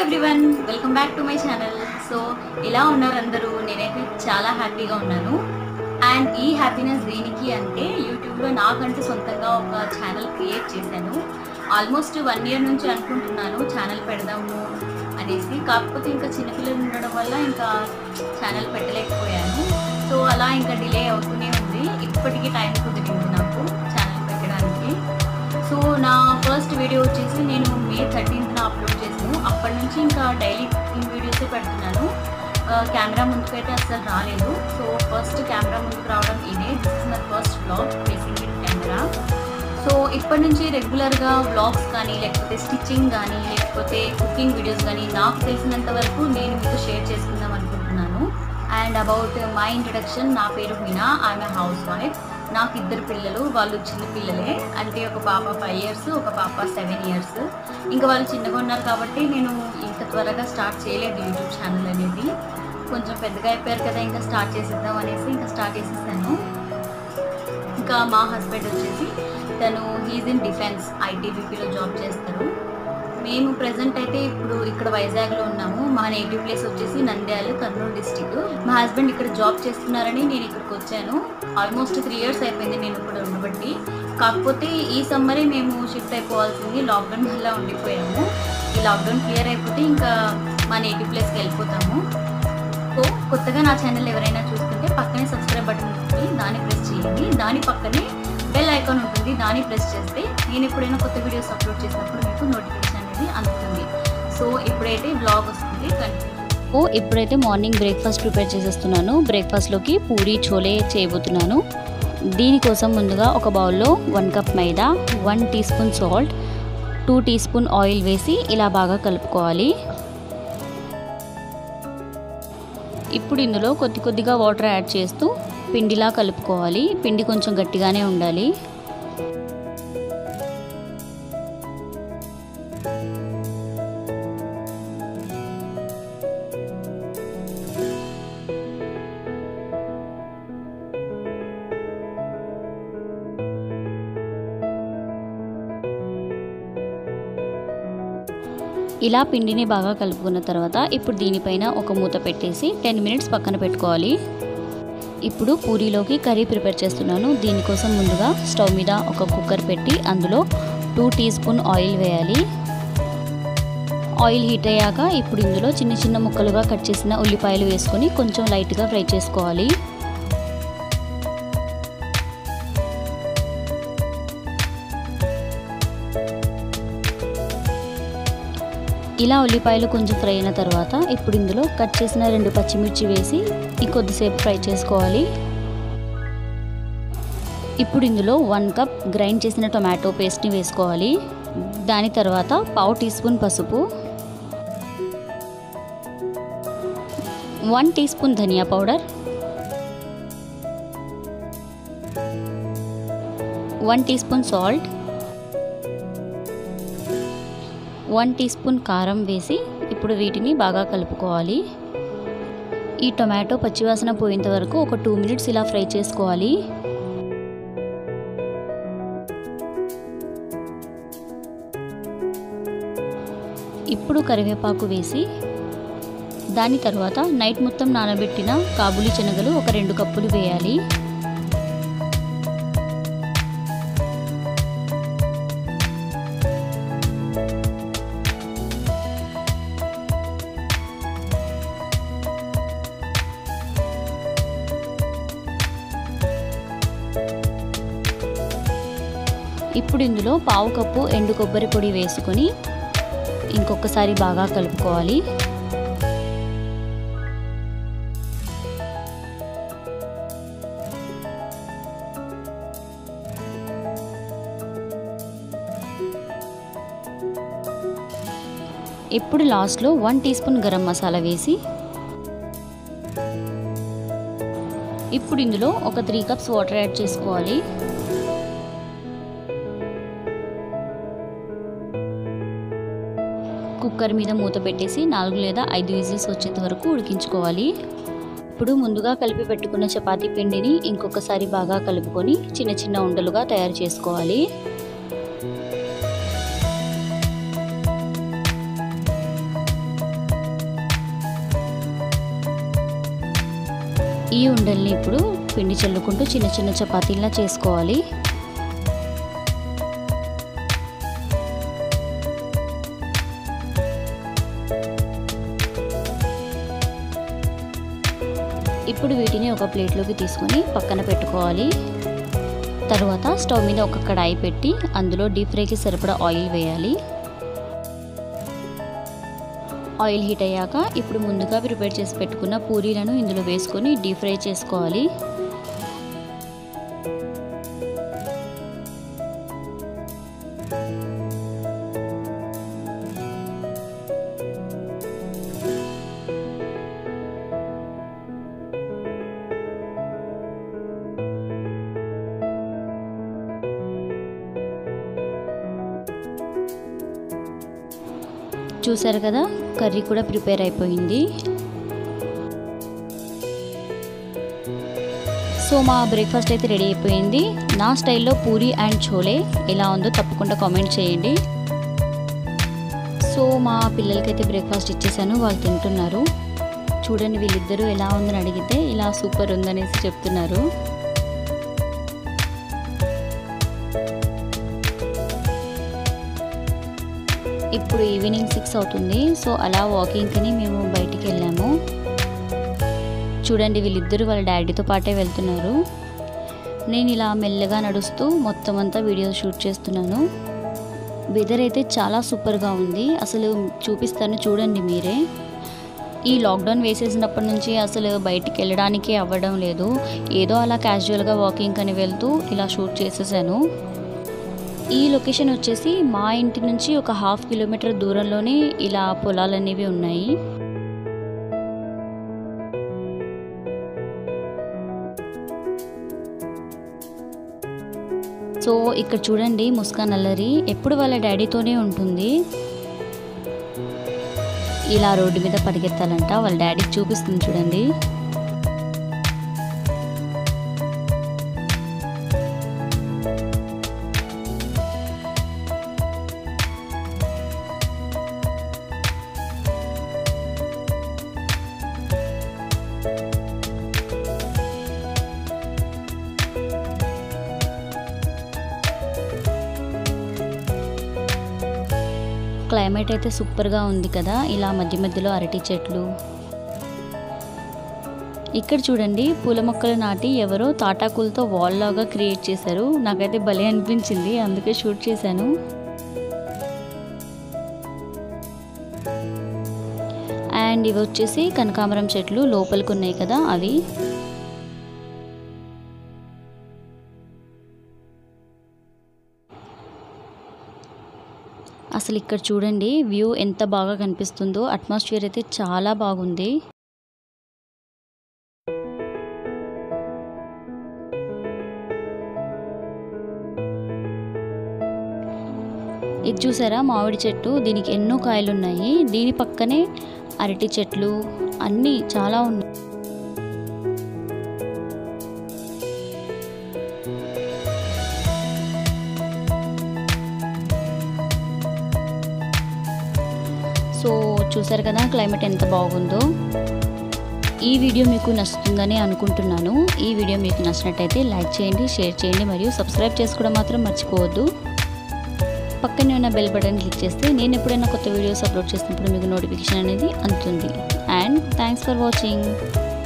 Everyone, welcome back to my channel. So ఇలా ఉన్నారు అందరూ? నేనైతే చాలా హ్యాపీగా ఉన్నాను. అండ్ ఈ హ్యాపీనెస్ దేనికి అంటే యూట్యూబ్లో నాకంటూ సొంతంగా ఒక ఛానల్ క్రియేట్ చేశాను. ఆల్మోస్ట్ 1 year నుంచి అనుకుంటున్నాను ఛానల్ పెడదాము అనేసి. కాకపోతే ఇంకా చిన్నపిల్లలు ఉండడం వల్ల ఇంకా ఛానల్ పెట్టలేకపోయాను. సో అలా ఇంకా డిలే అవుతూనే ఉంది. ఇప్పటికీ టైం కుదిరింది నాకు ఛానల్ పెట్టడానికి. సో నా ఫస్ట్ వీడియో వచ్చేసి నేను May 13th అప్లోడ్ చేశాను. అప్పటి నుంచి ఇంకా డైలీ కుకింగ్ వీడియోసే పెడుతున్నాను. కెమెరా ముందుకైతే అస్సలు రాలేదు. సో ఫస్ట్ కెమెరా ముందుకు రావడం ఇదే. This is my first vlog facing in camera. So ఇప్పటి నుంచి రెగ్యులర్గా వ్లాగ్స్ కానీ లేకపోతే స్టిచ్చింగ్ కానీ లేకపోతే కుకింగ్ వీడియోస్ కానీ నాకు తెలిసినంత వరకు నేను మీతో షేర్ చేసుకుందాం అనుకుంటున్నాను. అండ్ అబౌట్ మై ఇంట్రడక్షన్, నా పేరు మీనా. I'm house wife. నాకు 2 పిల్లలు. వాళ్ళు చిన్న పిల్లలే, అంటే ఒక పాప 5 years, ఒక పాప 7 years. ఇంకా వాళ్ళు చిన్నగా ఉన్నారు కాబట్టి నేను ఇంత త్వరగా స్టార్ట్ చేయలేదు యూట్యూబ్ ఛానల్ అనేది. కొంచెం పెద్దగా అయిపోయారు కదా, ఇంకా స్టార్ట్ చేసేద్దాం అనేసి ఇంకా స్టార్ట్ చేసేసాను. ఇంకా మా హస్బెండ్ వచ్చేసి తను హీజ్ ఇన్ డిఫెన్స్, ఐటీబీపీలో జాబ్ చేస్తారు. మేము ప్రజెంట్ అయితే ఇప్పుడు ఇక్కడ వైజాగ్లో ఉన్నాము. మా నేటివ్ ప్లేస్ వచ్చేసి నంద్యాల, కర్నూలు డిస్టిక్. మా హస్బెండ్ ఇక్కడ జాబ్ చేస్తున్నారని నేను ఇక్కడికి వచ్చాను. ఆల్మోస్ట్ 3 years అయిపోయింది నేను ఇక్కడ ఉండబట్టి. కాకపోతే ఈ సమ్మరే మేము షిఫ్ట్ అయిపోవాల్సింది, లాక్డౌన్ వల్ల ఉండిపోయాము. ఈ లాక్డౌన్ క్లియర్ అయిపోతే ఇంకా మా నేటివ్ ప్లేస్కి వెళ్ళిపోతాము. సో కొత్తగా నా ఛానల్ ఎవరైనా చూస్తుంటే పక్కనే సబ్స్క్రైబ్ బటన్ ఉంటుంది, దాన్ని ప్రెస్ చేయండి. దాని పక్కనే బెల్ ఐకాన్ ఉంటుంది, దాన్ని ప్రెస్ చేస్తే నేను ఎప్పుడైనా కొత్త వీడియోస్ అప్లోడ్ చేసినప్పుడు మీకు నోటిఫికేషన్ అనేది అందుతుంది. సో ఇప్పుడైతే బ్లాగ్ వస్తుంది. ఇప్పుడైతే మార్నింగ్ బ్రేక్ఫాస్ట్ ప్రిపేర్ చేసేస్తున్నాను. బ్రేక్ఫాస్ట్లోకి పూరి చోలే చేయబోతున్నాను. దీనికోసం ముందుగా ఒక బౌల్లో 1 cup maida, 1 teaspoon salt, 2 teaspoon oil వేసి ఇలా బాగా కలుపుకోవాలి. ఇప్పుడు ఇందులో కొద్దిగా వాటర్ యాడ్ చేస్తూ పిండిలా కలుపుకోవాలి. పిండి కొంచెం గట్టిగానే ఉండాలి. ఇలా పిండిని బాగా కలుపుకున్న తర్వాత ఇప్పుడు దీనిపైన ఒక మూత పెట్టేసి 10 minutes పక్కన పెట్టుకోవాలి. ఇప్పుడు పూరీలోకి కర్రీ ప్రిపేర్ చేస్తున్నాను. దీనికోసం ముందుగా స్టవ్ మీద ఒక కుక్కర్ పెట్టి అందులో 2 teaspoon ఆయిల్ వేయాలి. ఆయిల్ హీట్ అయ్యాక ఇప్పుడు ఇందులో చిన్న ముక్కలుగా కట్ చేసిన ఉల్లిపాయలు వేసుకొని కొంచెం లైట్గా ఫ్రై చేసుకోవాలి. ఇలా ఉల్లిపాయలు కొంచెం ఫ్రై అయిన తర్వాత ఇప్పుడు ఇందులో కట్ చేసిన 2 పచ్చిమిర్చి వేసి కొద్దిసేపు ఫ్రై చేసుకోవాలి. ఇప్పుడు ఇందులో 1 cup గ్రైండ్ చేసిన టొమాటో పేస్ట్ని వేసుకోవాలి. దాని తర్వాత 1/2 teaspoon పసుపు, 1 teaspoon ధనియా పౌడర్, 1 teaspoon సాల్ట్, 1 teaspoon కారం వేసి ఇప్పుడు వీటిని బాగా కలుపుకోవాలి. ఈ టొమాటో పచ్చివాసన పోయేంత వరకు ఒక 2 minutes ఇలా ఫ్రై చేసుకోవాలి. ఇప్పుడు కరివేపాకు వేసి దాని తర్వాత నైట్ మొత్తం నానబెట్టిన కాబూలీ శనగలు ఒక 2 కప్పులు వేయాలి. ఇప్పుడు ఇందులో 1/2 కప్పు ఎండు కొబ్బరి పొడి వేసుకొని ఇంకొకసారి బాగా కలుపుకోవాలి. ఇప్పుడు లాస్ట్లో 1 teaspoon గరం మసాలా వేసి ఇప్పుడు ఇందులో ఒక 3 cups వాటర్ యాడ్ చేసుకోవాలి. కుక్కర్ మీద మూత పెట్టేసి 4 లేదా 5 విజిల్స్ వచ్చేంత వరకు ఉడికించుకోవాలి. ఇప్పుడు ముందుగా కలిపి పెట్టుకున్న చపాతీ పిండిని ఇంకొకసారి బాగా కలుపుకొని చిన్న ఉండలుగా తయారు చేసుకోవాలి. ఈ ఉండల్ని ఇప్పుడు పిండి చల్లుకుంటూ చిన్న చిన్న చపాతీలా చేసుకోవాలి. ఇప్పుడు వీటిని ఒక ప్లేట్లోకి తీసుకొని పక్కన పెట్టుకోవాలి. తర్వాత స్టవ్ మీద ఒక కడాయి పెట్టి అందులో డీప్ ఫ్రైకి సరిపడా ఆయిల్ వేయాలి. ఆయిల్ హీట్ అయ్యాక ఇప్పుడు ముందుగా ప్రిపేర్ చేసి పెట్టుకున్న పూరీలను ఇందులో వేసుకొని డీప్ ఫ్రై చేసుకోవాలి. చూసారు కదా, కర్రీ కూడా ప్రిపేర్ అయిపోయింది. సో మా బ్రేక్ఫాస్ట్ అయితే రెడీ అయిపోయింది. నా స్టైల్లో పూరీ అండ్ ఛోలే ఎలా ఉందో తప్పకుండా కామెంట్ చేయండి. సో మా పిల్లలకైతే బ్రేక్ఫాస్ట్ ఇచ్చేసాను, వాళ్ళు తింటున్నారు. చూడండి వీళ్ళిద్దరూ ఎలా ఉందని అడిగితే ఇలా సూపర్ ఉందనేసి చెప్తున్నారు. ఇప్పుడు ఈవినింగ్ 6 అవుతుంది. సో అలా వాకింగ్కి మేము బయటికి వెళ్ళాము. చూడండి వీళ్ళిద్దరూ వాళ్ళ డాడీతో పాటే వెళ్తున్నారు. నేను ఇలా మెల్లగా నడుస్తూ మొత్తం అంతా వీడియో షూట్ చేస్తున్నాను. వెదర్ అయితే చాలా సూపర్గా ఉంది. అసలు చూపిస్తాను చూడండి మీరే. ఈ లాక్డౌన్ వేసేసినప్పటి నుంచి అసలు బయటికి వెళ్ళడానికి అవ్వడం లేదు. ఏదో అలా క్యాజువల్గా వాకింగ్ అని వెళ్తూ ఇలా షూట్ చేసేసాను. ఈ లొకేషన్ వచ్చేసి మా ఇంటి నుంచి ఒక 1/2 కిలోమీటర్ దూరంలోనే ఇలా పొలాలనేవి ఉన్నాయి. సో ఇక్కడ చూడండి ముస్కాన్ అల్లరి ఎప్పుడు వాళ్ళ డాడీతోనే ఉంటుంది. ఇలా రోడ్డు మీద పరిగెత్తాలంట, వాళ్ళ డాడీకి చూపిస్తుంది చూడండి. క్లైమేట్ అయితే సూపర్గా ఉంది కదా. ఇలా మధ్య మధ్యలో అరటి చెట్లు. ఇక్కడ చూడండి పూల మొక్కలు నాటి ఎవరో తాటాకులతో వాల్ లాగా క్రియేట్ చేశారు. నాకైతే భలే అనిపించింది, అందుకే షూట్ చేశాను. అండ్ ఇవి వచ్చేసి కనకాంబరం చెట్లు లోపలికి ఉన్నాయి కదా అవి. అసలు ఇక్కడ చూడండి వ్యూ ఎంత బాగా కనిపిస్తుందో. అట్మాస్ఫియర్ అయితే చాలా బాగుంది. ఇది చూసారా మామిడి చెట్టు, దీనికి ఎన్నో కాయలు ఉన్నాయి. దీని పక్కనే అరటి చెట్లు అన్నీ చాలా ఉన్నాయి. సో చూసారు కదా క్లైమేట్ ఎంత బాగుందో. ఈ వీడియో మీకు నచ్చుతుందని అనుకుంటున్నాను. ఈ వీడియో మీకు నచ్చినట్టయితే లైక్ చేయండి, షేర్ చేయండి మరియు సబ్స్క్రైబ్ చేసుకోవడం మాత్రం మర్చిపోవద్దు. పక్కనే ఉన్న బెల్ బటన్ క్లిక్ చేస్తే నేను ఎప్పుడైనా కొత్త వీడియోస్ అప్లోడ్ చేసినప్పుడు మీకు నోటిఫికేషన్ అనేది అందుతుంది. And thanks for watching.